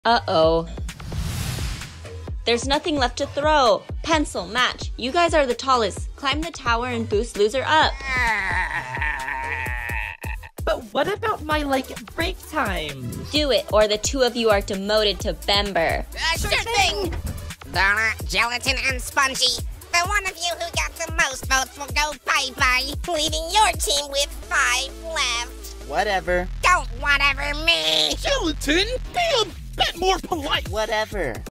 Uh-oh. There's nothing left to throw. Pencil, match. You guys are the tallest. Climb the tower and boost loser up. But what about my, break time? Do it, or the two of you are demoted to Bember. Sure thing! Donna, Gelatin, and Spongy. The one of you who got the most votes will go bye-bye, leaving your team with 5 left. Whatever. Don't whatever me! Gelatin, be a bit more polite. Whatever.